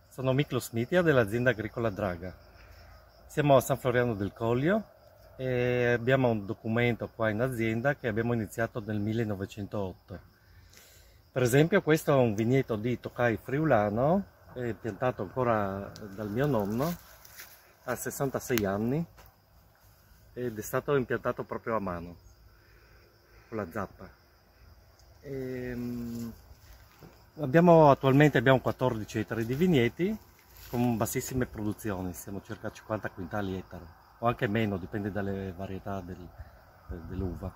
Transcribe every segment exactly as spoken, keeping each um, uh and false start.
Sono Miklos Mitja dell'azienda agricola Draga. Siamo a San Floriano del Collio e abbiamo un documento qua in azienda che abbiamo iniziato nel millenovecentootto. Per esempio questo è un vigneto di Tokai friulano, è piantato ancora dal mio nonno, ha sessantasei anni ed è stato impiantato proprio a mano, con la zappa. E, Abbiamo, attualmente abbiamo quattordici ettari di vigneti con bassissime produzioni, siamo circa a cinquanta quintali ettaro, o anche meno, dipende dalle varietà del, dell'uva.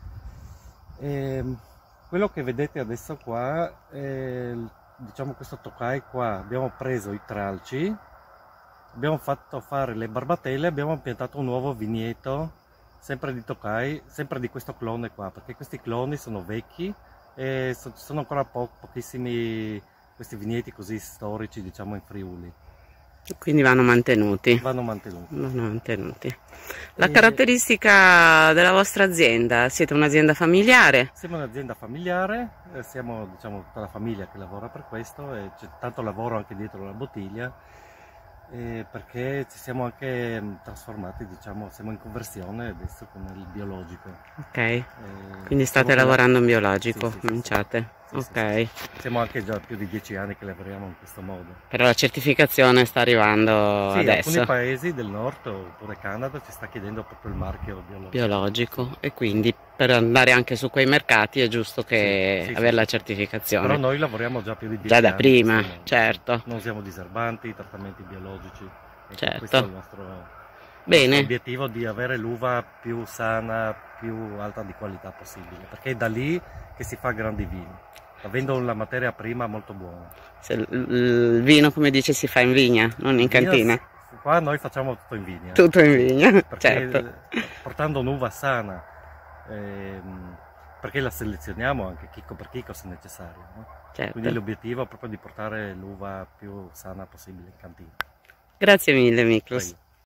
Quello che vedete adesso qua è, diciamo, questo Tokai qua. Abbiamo preso i tralci, abbiamo fatto fare le barbatelle, abbiamo piantato un nuovo vigneto, sempre di Tokai, sempre di questo clone qua, perché questi cloni sono vecchi e sono ancora po pochissimi questi vigneti così storici, diciamo, in Friuli. Quindi vanno mantenuti. Vanno mantenuti. Vanno mantenuti. La E... caratteristica della vostra azienda? Siete un'azienda familiare? Siamo un'azienda familiare, siamo, diciamo, tutta la famiglia che lavora per questo e c'è tanto lavoro anche dietro la bottiglia. Eh, perché ci siamo anche trasformati, diciamo, siamo in conversione adesso con il biologico. Ok, eh, quindi state lavorando in biologico, sì, sì, cominciate. Sì, ok. Sì, sì. Siamo anche già più di dieci anni che lavoriamo in questo modo. Però la certificazione sta arrivando sì, adesso. In alcuni paesi del nord oppure Canada ci sta chiedendo proprio il marchio biologico. Biologico, e quindi per andare anche su quei mercati è giusto che sì, sì, avere sì, la sì. certificazione. Però noi lavoriamo già più di dieci Già anni. da prima, Siamo, certo. Non usiamo diserbanti, trattamenti biologici. Ecco, certo. Questo è il nostro, Bene. nostro obiettivo, di avere l'uva più sana, più alta di qualità possibile, perché è da lì che si fa grandi vini, avendo la materia prima molto buona. Se il vino, come dice, si fa in vigna, non in cantina. Qua noi facciamo tutto in vigna. Tutto in vigna, perché certo. Portando un'uva sana, ehm, perché la selezioniamo anche chicco per chicco se necessario, no? Certo. Quindi l'obiettivo è proprio di portare l'uva più sana possibile in cantina. Grazie mille, Miklos.